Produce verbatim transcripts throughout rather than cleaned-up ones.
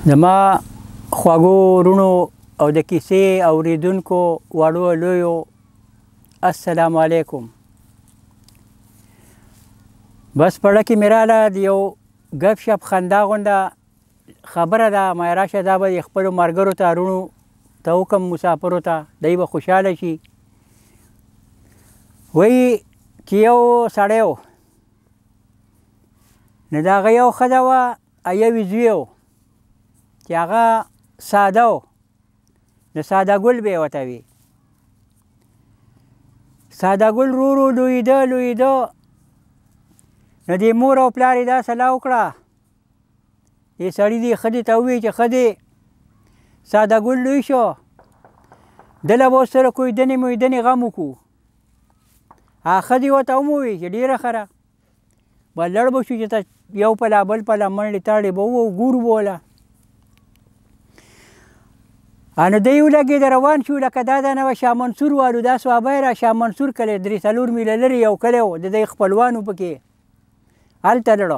زما خواږو وروڼو او د کیسې اورېدونکو وړو لویو السلام علیکم. بس پړه کې مې راله د یو ګپ شپ خندا غونډه خبره ده، ما راشه دا به خپلو ملګرو ته وروڼو ته وکړم، مسافرو ته، دی به خوشحاله شي. وایي چې یو سړی و، نو د هغه یو ښځه وه او یو یې زوی و چې هغه ساده و، نو ساده ګل به یې ورته وي. ساده ګل ورو ورو لویېده لویېده، نو دې مور او پلار یې دا صلاح وکړه، دې سړي دې ښځې ته ووایي چې ښځې ساده ګل لوی شو، دله به ورسره کویدنې مویدنې غم وکړو. هغه ښځې ورته هم ووایي چې ډېره ښه ده، به لړ به شو چې ته یو پله بل پله منډې تړې به وو ګورو به وله. نو دی ولګېده روان شو، لکه دا دنه به شاه منصور والو، دا صحابه را شاه منصور کلی درې څلور میله لرې یو کلی و، د دی خپلوان و پکې، هلته لړه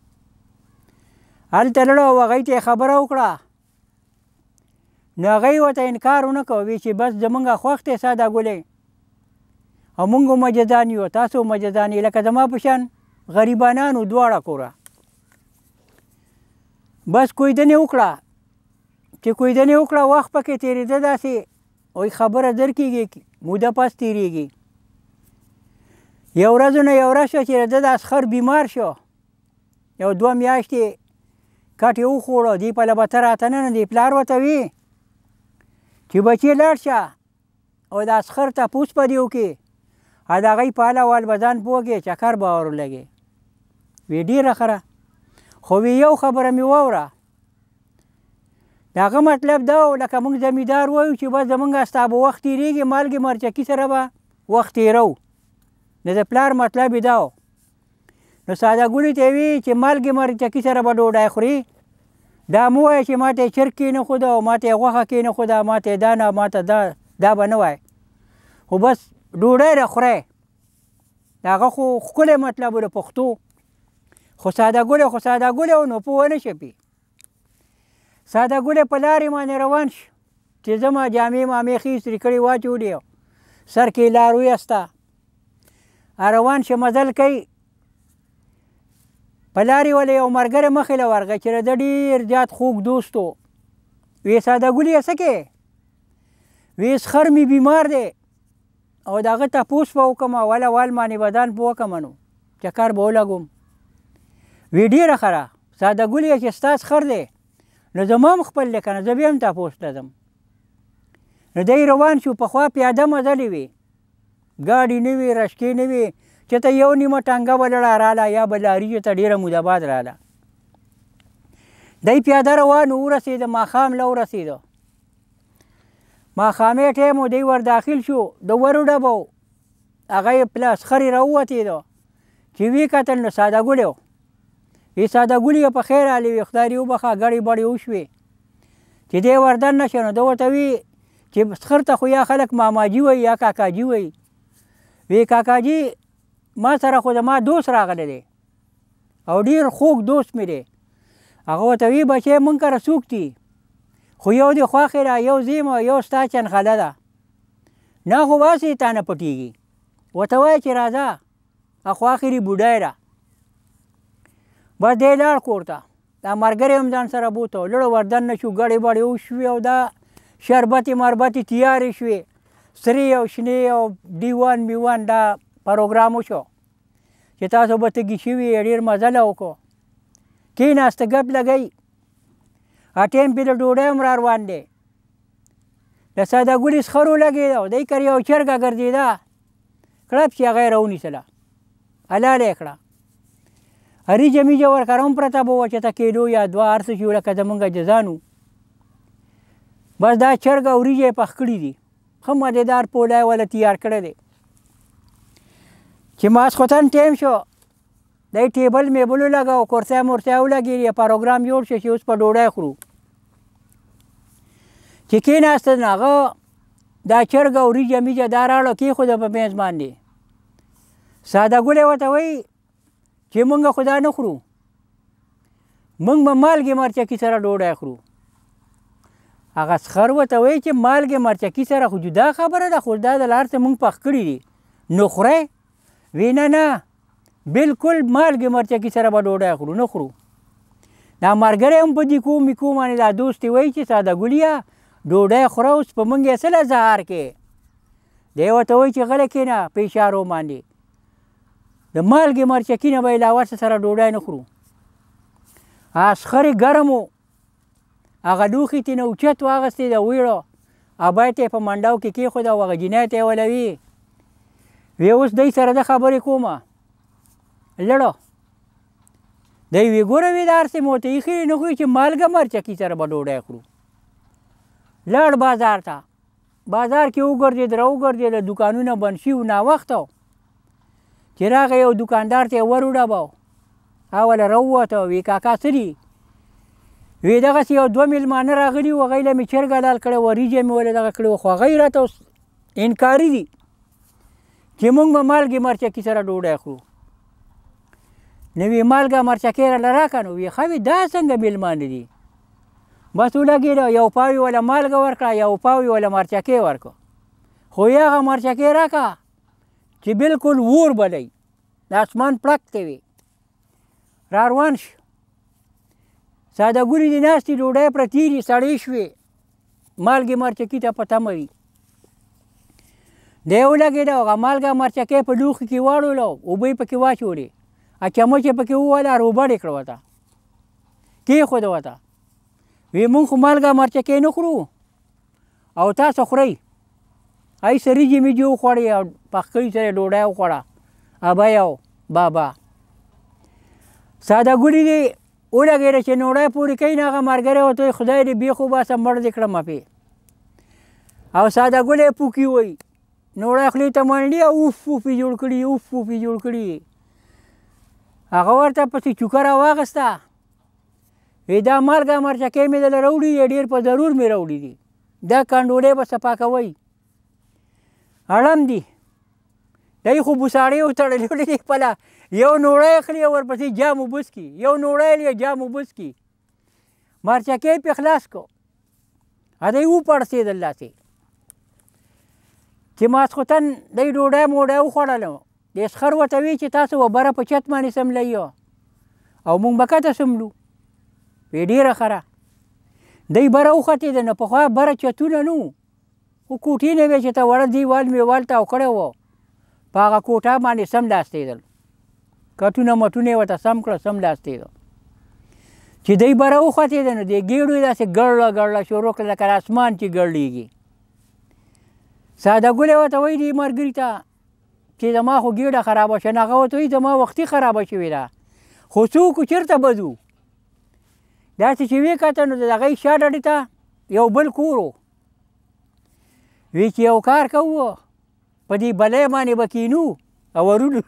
هلته لړه او هغوی ته یې خبره وکړه. نو هغوی ورته انکار ونه کړ، وایي چې بس زمونږ خوښ دی ساده ګلې، او مونږ هم مجدان یو، تاسو هم مجدان یې، لکه زما په شان غریبانان و دواړه کوره. بس کویدنې وکړه، چې کویدنې وکړه وخت پکې تېرېده داسې، وایي خبره در کېږي موده پس تېرېږي. یو ورځ نه یو ورځ شوه چې د دا اسخر بیمار شو، یو دوه میاشتې کټ یې وخوړه، دې پله به ته راته نه نه، دې پلار ورته وي چې بچې لاړ شه او د اسخر تپوس په دې وکړې، او د هغوی په حال احوال به ځان پوه کړې، چکر به ور ولګې. وی ډېره ښه ده، خو وی یو خبره مې واوره، د هغه مطلب دا و لکه موږ زمیندار وایو چې بس زمونږ ستا به وخت تېرېږي، مالګې مرچکي سره به وخت تېرو، نو د پلار مطلب یې دا و. نو ساده ګلې ته یې وي چې مالګې مرچکي سره به ډوډۍ خوري، دا مه وایه چې ما ته یې چرګ کېنښوده او ما ته یې غوښه کېنښوده، ما ته یې دا نه ما ته دا دا به نه وایه، خو بس ډوډۍ را خورئ. د هغه خو ښکلی مطلب و د پښتو، خو ساده ګلې خو ساده ګلې و، نو پوه نه شي پې. ساده ګلې په لارې باندې روان شو، چې ځمه جامې مامې ښې استري کړې واچولې، سر کې یې لار ویسته، روان شه مزل کوي. په لارې ولې یو ملګری مخې له ورغی چې د ډېر زیات خوږ دوست و. وی ساده ګلې څه کوې؟ وی سخر مې بیمار دی او د هغه تپوس به وکړم، اول اول باندې به ځان پوه کړم، نو چکر به ولګوم. وی ډېره ښه ده ساده ګلې چې ستا سخر دی، نو زما هم خپل دی که نه، زه بیا هم تپوس ته ځم. نو دی روان شو، پخوا پیاده مزلې وې، ګاډي نه وې، رشکې نه وې، چې ته یو نیمه ټنګه به لړه راله یا به لاري چې ته ډېره موده بعد راله. دی پیاده روان و، ورسېده ماښام له ورسېده، ماښامې ټایم و، دی ور داخل شو، د ورو ډبه و، هغه یې پله سخر یې راووتېده، چې ویې کتل نو ساده ګلې و. وی ساده ګلې په خیر حالې وي، خدای دې وبخښه، ګړې بړې وشوې. چې دی ور دننه شه، نو ده ورته وي چې سخر ته خو یا خلک ماماجي وایي یا کاکاجي وایي. وی کاکاجي ما سره خو زما دوست راغلی دی او ډېر خوږ دوست مې دی. هغه ورته وي بچی مونږ کره څوک دي، خو یو دې خوښې ده، یو زه یم او یو ستا چنخله ده، نه خو باسې تا نه پټېږي، ورته وایه چې راځه، خو اخري بوډۍ ده. بس دی لاړ کور ته، دا ملګری هم ځان سره بوته، لړه ور دننه شو، ګړې بړې وشوې او دا شربتې مربتې تیارې شوې، سرې او شنې او ډیوان میوان دا پروګرام وشو چې تاسو به تږي شوي یې، ډېر مزله وکړو، کېناسته ګپ لګوي، ټایم پې د ډوډۍ هم را روان دی. د ساده ګلې سخر ولګېده او دی کرې یو چرګه ګرځېده، کړپ چې هغه یې راونیسله، حلاله یې کړه، هریجه میجه ورکره هم پرته به وه چې ته کیلو یا دوه هر څه چې لکه زمونږ جزان و. بس دا چرګ او وریجې یې پخ کړي دي، ښه مزېدار پولی وله تیار کړی دی. چې ماسخوتن ټایم شو، دی ټیبل میبل ولګاو، کرسۍ مرسۍ ولګېدې، پروګرام جوړ شو چې اوس په ډوډۍ خورو. چې کېناسته نو هغه دا چرګ او وریجه میجه دا راوړه کېښوده په میز باندې. ساده ګلې ورته وایي چې مونږ خو دا نه خورو، مونږ به مالګې مرچکي سره ډوډۍ خورو. هغه سخر ورته وایي چې مالګې مرچکي سره خو جدا خبره ده، خو دا د لار څه موږ پخ کړي دي نو خورئ؟ وی نه نه بلکل مالګې مرچکي سره به ډوډۍ خورو، نه خورو. دا ملګری هم په دیکو میکو باندې دا دوست یې وایي چې ساده ګليه ډوډۍ خوره، اوس په موږ یې څه له زهر کې؟ دی ورته وایي چې غلی کښېنه په اشارو باندې د مالګې مرچکي نه به علاوه څه سره ډوډۍ نه خورو. اسخرې ګرم و، هغه لوښي ترې نه اوچت واخیستې د ویړو ابۍ ته یې په منډو کې کېښود او هغه جینۍ ته یې ولوي. وی اوس دی سره د خبرې کومه لړه. دی وی ګوره وی دا هر څه مې ورته ایښي نه خو چې مالګه مرچکي سره به ډوډۍ خورو. لاړ بازار ته، بازار کې وګرځېد را وګرځېد، دوکانونه بند شي و ناوخته و. چې راغی یو دوکاندار ته یې ور وډباو، اوله راووته. وی کاکا څه دي؟ وی دغسې یو دوه مېلمانه راغلي وو، هغوی له مې چرګ حلال کړی وه، وریجې مې ولې دغه کړې وه، خو هغوی راته اوس انکاري دي چې موږ به مالګې مرچکي سره ډوډۍ خورو. نو وی مالګه مرچکۍ راله راکړه. نو وی ښه وي دا څنګه مېلمانه دي؟ بس ولګېده، یو پاو یې وله مالګه ورکړه، یو پاو یې وله مرچکۍ ورکړه. خو یې هغه مرچکۍ راکړه چې بلکل اور بلی، د اسمان پړک ته وي. را روان شو، ساده ګلې دې ناستې ډوډۍ پرتې دي، سړې شوې، مالګې مرچکي ته په تمه وي. دی ولګېده، هغه مالګه مرچکۍ په لوښي کې واړولو، اوبه یې پکې واچولې، چمچ یې پکې ووهله، روبړ یې کړه ورته، کېښوده ورته. وی مونږ خو مالګه مرچکۍ نه خورو او تاسو خورئ. ای سریجې میجې وخوړې او پخ کړي سره یې ډوډۍ وخوړه ابۍ او بابا. ساده ګلې دې ولګېده چې ډوډۍ پورې کوي، نه هغه ملګری ورته وایي خدای دې بېخ وباسه مړ دې کړم پې. او ساده ګل یې پوکي وایي، ډوډۍ خولې ته منډي او اوف اوف یې جوړ کړي، اوف اوف یې جوړ کړي. هغه ورته پسې چوکه راواخیسته. وی دا مالګه مرچکۍ مې دله راوړي دي، ډېر په ضرور مې راوړي دي، دا کنډولې به صفا کوئ. اړم دي دی خو بوساړې وتړلې ولې خپله یو نوړی اخلي او ورپسې جام اوبه څکي، یو نوړی لري جام اوبه څکي. مرچکۍ پې خلاص کړو، هدی وپړسېدل داسې چې ماسخوتن دی ډوډۍ موډۍ وخوړله. دې سخر ورته وی چې تاسو به بره په چت باندې سملئ او موږ به کته سملو. وی ډېره ښه ده. دی بره وختېده، نه پخوا بره چتونه نه وو، خو کوټې نه وې چې ته وړه دیوال میوال تاو کړی وو، په هغه کوټه باندې سملاستېدل، کټونه مټونه یې ورته سم کړه، سملاستېده. چې دی بره وختېده نو دې ګېډو یې داسې ګړله ګړله شروع کړه لکه اسمان چې ګړلیږي. ساده ګلې ورته وایي دې ملګري ته چې زما خو ګېډه خرابه شوه. هغه ورته وایي زما وختي خرابه شوې ده، خو څوک چېرته به ځو؟ داسې چې ویې کته نو د هغې شا ډډې ته یو بل کور و. وی چې یو کار کوو، په دې بلی باندې به کینو او ورونو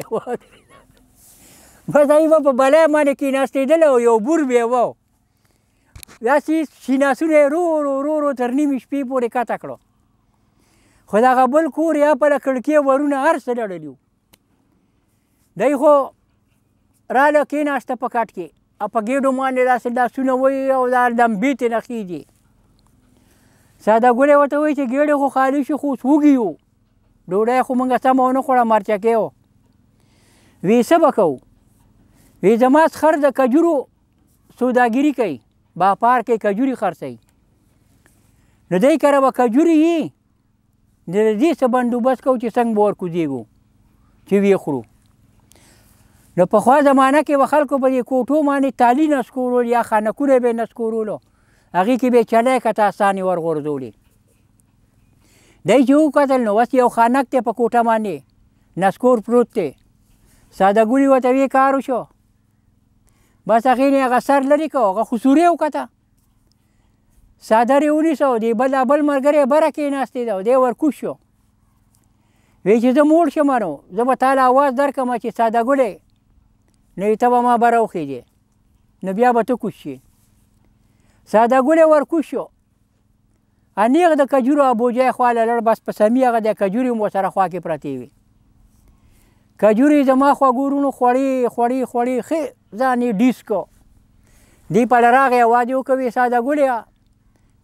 بس هغوی به په بلی باندې کېناستېدل او یو بور به یې و، داسې شیناسونه یې رو رو رو رو تر نیمې شپې پورې کته کړو. خو د هغه بل کور یا پله کړکۍ ورونه هر څه لړلي وو. دی خو راله کېناسته په کټ کې او په ګېډو باندې داسې لاسونه وایي او دا لمبې ترې نه خېږي. ساده ګلې ورته وایي چې ګېډې خو خالي شو، خو اوس وږي یو، ډوډۍ خو موږ سمه ونه خوړه، مرچکۍ و. وی څه به کوو؟ وی زما سخر د کجورو سوداګري کوي، باپار کې کجوري خرڅوي، نو دی کره به کجوري وي، د دې څه بندوبست کوو چې څنګه به ورکوزېږو چې ویې خورو. نو پخوا زمانه کې به خلکو په دې کوټو باندې تالي نسکورول یا خانکونه به یې نسکورولو، هغې کې به یې چلی کته اسانې ورغورځولې. دی چې وکتل نو بس یو خانک دی په کوټه باندې نسکور پروت دی. ساده ګلې ورته ویې کار وشو، بس هغې نه هغه سر لرې کړو، هغه خو سورې وکته، څادر یې ونیسه او دې بل بل ملګری یې بره کېناستې ده او دی ورکوز شو. وی چې زه موړ شم نو زه به تا له اواز درکړم چې ساده ګلې، نو ته به ما بره وخېږې، نو بیا به ته کوز شي. ساده ګلې ورکوز شو، انیغ د کجورو ابوجۍ خواله لړ، بس په سمي هغه د کجورې هم ورسره خوا کې پرتې وي. کجورې زما خواږه ورونو خوړې خوړې خوړې ښې ځان یې ډیس کړو. دی پله راغی اواز یې وکړ، ویې ساده ګلې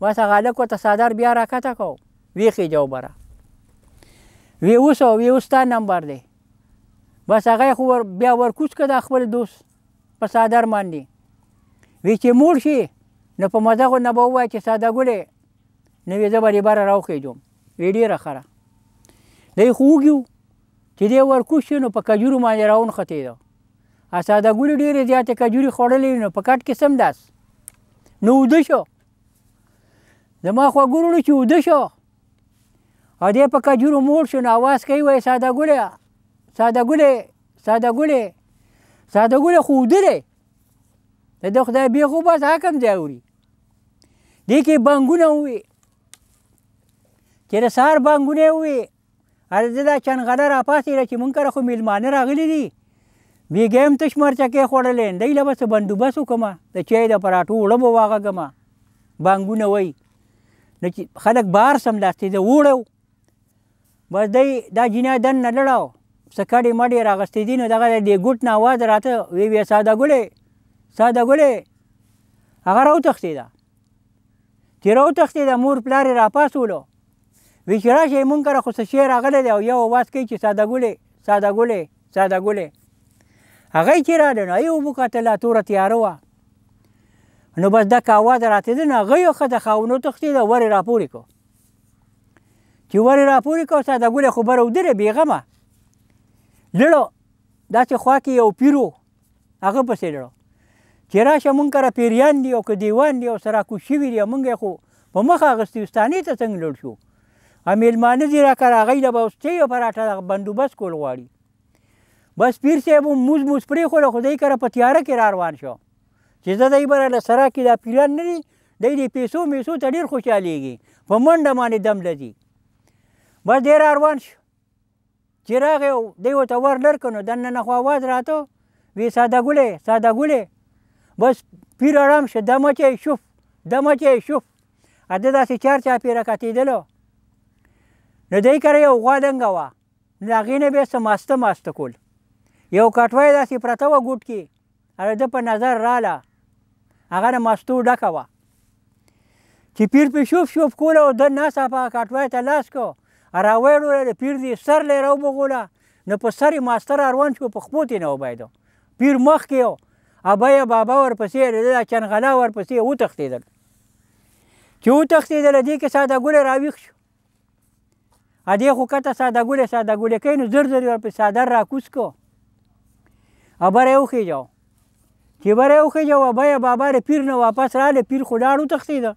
بس هغه هلک ورته څادر بیا راکښته کړو ویې خېجه اوبه را وی اوس وی اوس ستا نمبر دی بس هغه خو ور بیا ورکوز کړه د خپل دوست په څادر باندې وی چې موړ شي نو په مزه خو نه به ووایه چې ساده ګلې نو وی زه به دې بره راوخېجم وی ډېره ښه ده دی خو وږي و چې دی ورکوز شي نو په کجورو باندې راونښتېده ساده ګلې ډېرې زیاتې کجورې خوړلې نو په کټ کې سم داس نو اوده شو زما خواږه وروڼو چې اوده شو او دی په کجورو موړ شو نو اواز کوي وایي ساده ګلې ساده ګلې ساده ګلې ساده ګلې خو اوده دی د ده خدای بې خو بس هغه کوم ځای وړي دې کې بانګونه ووي چې د سهار بانګونه یې ووي هله زه دا چنغله راپاڅېده چې مونږ کره خو میلمانه راغلي دي بېګا هم تش مرچکې خوړلی دی له به څه بندوبست وکړمه د چای د پراټو اوړه به واغږمه بانګونه وایي نو چې خلک بهر سمدستې د وړه بس دی دا جینۍ دننه لړه څه کډې مډې راغستې دي نو دغه د ګوټ نه اواز راته وی وی ساده ګلې ساده ګلې هغه راوتښتېده چې راوتښتېده مور پلار یې راپاڅولو وی چې راشئ مونږ کره خو څه شی راغلی دی او یو اواز کوي چې ساده ګلې ساده ګلې ساده ګلې هغه یې چې راغلی نو هغې وکتله توره تیاره وه نو بس دک اواز راتېده نو هغه یو ښځه خاوند وتښتېده ور یې راپورې کړو چې ور یې راپورې کړو ساده ګلې خو بره اوده دی بېغمه لړو داسې خوا کې یو پیر و هغه پسې لړو چې راشه مونږ کره پیریان دي او که دیوان دي او سره راکوز شوي دي مونږ یې خو په مخه اخیستي ستانې ته څنګه لړ شو او میلمانه دي را کره هغوی له به اوس چای او پراټه بندوبست کول غواړي بس پیر صاحب هم موز موز پرېښوله خو دی کره په تیاره کې را روان شو چې زه دی به راله سره کې دا پیران نه دي دی د پیسو میسو ته ډېر خوشحالېږي په منډه باندې دم لځي بس دی را روان شو چې راغی او دی ورته ور لر کړ نو دننه خو اواز راته وی ساده ګلې ساده ګلې بس پیر ارام شه دمه چې شوف دمه چې شوف ا ده داسې چار چاپېره کتېدلو نو دی کره یو غوا دنګه وه نو د هغې نه بیا څه ماسته ماسته کول یو کټوه یې داسې پرته وه ګوټ کې هغه ده په نظر راله هغه نه ماستو ډکه وه چې پیر پې شوف شوف کوله او ده ناڅاپه هغه کټوه ته لاس کړو راویړوله د پیر دې سر لی راوبغوله نو په سر یې ماسته را روان شو په خپو تې نه وبایده پیر مخکې و ابیه بابا ورپسې دا چنغله ورپسې وتښتېدل چې وتښتېدله دې کې ساده ګلې راویښ شو ا دې خو کته ساده ګلې ساده ګلې کوي نو زر زر یې ورپسې څادر راکوز کړو او بره یې وخېجو چې بره یې وخېجو ابیه بابا د پیر نه واپس راغلی پیر خو لاړ وتښتېده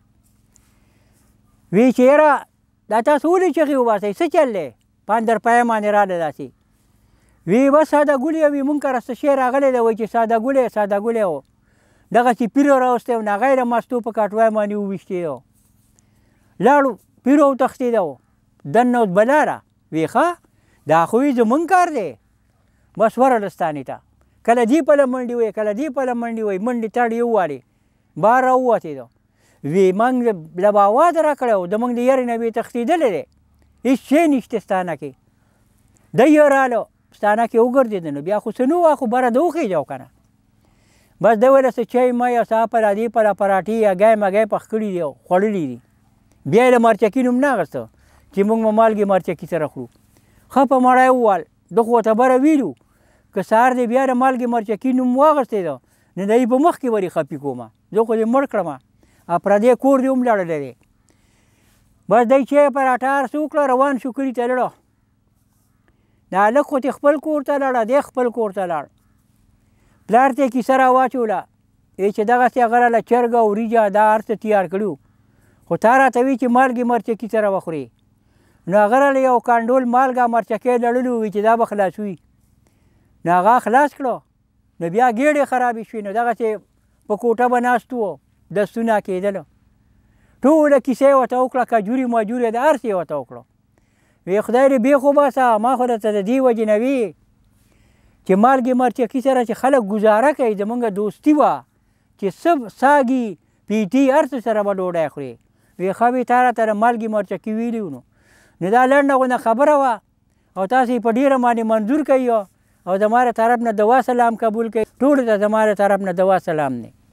وی چې یاره دا تاسو ولې چغې وباسئ څه چل دی په اندر پایه باندې راله داسې وی بس ساده ګلې وي مونږ کره څه شی راغلی دی وایي چې ساده ګلې ساده ګلې و دغسې پیر راوستی و نو هغه یې د مستو په کټوای باندې وویشتېده لاړو پیر وتښتېده و دننه اوس بلاره وی ښه دا خو یې زمونږ کار دی بس ورغله ستانې ته کله دې پله منډې وایي کله دې پله منډې وایي منډې تړ یې ووالې بهر راووتېده وی موږ له به اواز را کړی و د موږ د یارې نه وی تښتېدلی دی هېڅ شی نشته ستانه کې دی یې راله ستانه کې وګرځېده نو بیا خو څه نه وه خو بره د وخېجو که نه بس دی ویله څه چای مای او څه اپل دې پله پراټې هګۍ مګۍ پخ کړي دي او خوړلي دي بیا یې له مرچکي نوم نه اخېسته چې موږ به مالګې مرچکي سره خورو ښه په مړی ووال ده خو ورته بره ویلو که سهار دی بیا د مالګې مرچکي نوم واخېستی ده نو د یې په مخ کې ورې خفي کومه زه خو دې مړ کړمه او پردی کور دې هم لړلی دی بس دی چای پراټه هر څه وکړه روان شو کلي ته لړه دا هلک خو خپل کور ته لاړه دی خپل کور ته لاړ پلار ته یې کیسه را واچوله وی چې دغسې هغه راله چرګه وریجه دا هر څه تیار کړي خو تا راته وي چې مالګې مرچکي سره وخورې نو هغه راله یو کانډول مالګه مرچکۍ لړلي وي چې دا به خلاص وي نو هغه خلاص کړو نو بیا ګېډې خرابې شوې نو دغسې په کوټه به ناست وو دستونه کېدله ټوله کیسه یې ورته وکړه کجوري مجورې د هر څه یې ورته وکړو وی خدای دې بېخ وباسه ما خو درته د دې وجې نه وي چې مالګې مرچکي سره چې خلک ګزاره کوي زمونږ دوستي وه چې څه ساګي پیټي هر څه سره به ډوډۍ خوري وی ښه وي تا راته د مالګې مرچکي ویلي نو نو دا لنډه غونډه خبره وه او تاسو یې په ډېره باندې منظور کوي او زما د طرف نه دعا سلام قبول کوي ټولو ته زما د طرف نه دعا سلام دی